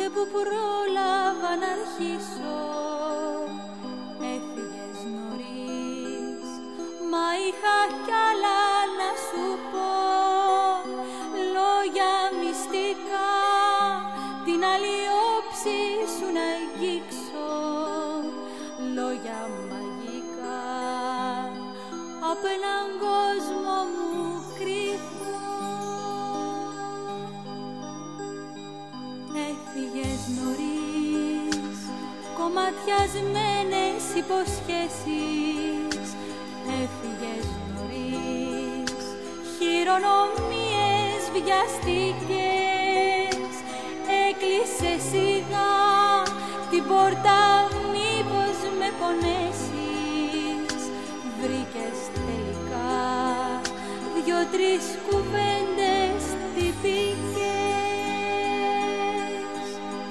που πρόλαβα να αρχίσω. Έφυγες νωρίς, μα είχα κι άλλα να σου πω. Λόγια μυστικά, την άλλη όψη σου να αγγίξω. Λόγια μαγικά, απ' έναν κόσμο μου κρυφό. Έφυγες νωρίς, κομματιασμένες υποσχέσεις. Έφυγες νωρίς, χειρονομίες βιαστικές. Έκλεισε σιγά την πόρτα, μήπως με πονέσεις. Βρήκες τελικά δυο-τρεις κουβέντες τυπικές.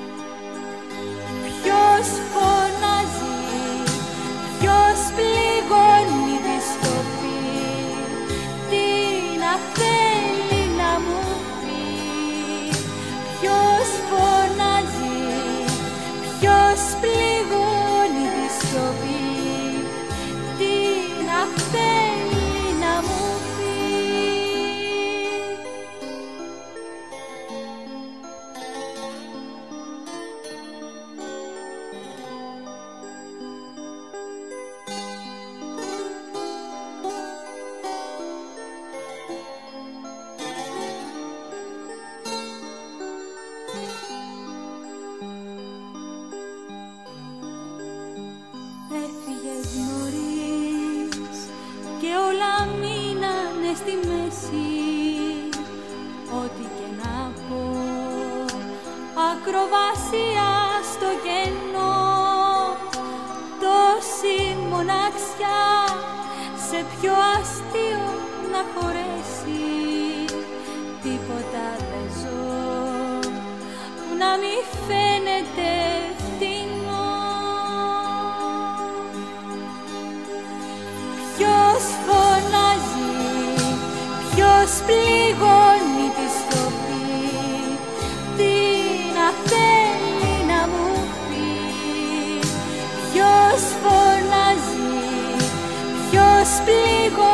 Ποιος φωνάζει, ποιος πληγώνει τη σιωπή, τι να θέλει να μου πει. Ποιος φωνάζει, ποιος πληγώνει τη σιωπή, τι να θέλει να μου πει. Έφυγες νωρίς και όλα μείνανε στη μέση. Ό,τι και να πω, ακροβασία στο κενό. Τόση μοναξιά σε πιο αστείο να χωρέσει. Τίποτα δεν ζω που να μη φαίνεται φτηνό. Ποιος φωνάζει, ποιος πληγώνει τη σιωπή, τι να θέλει να μου πει. Ποιος φωνάζει, ποιος πληγώνει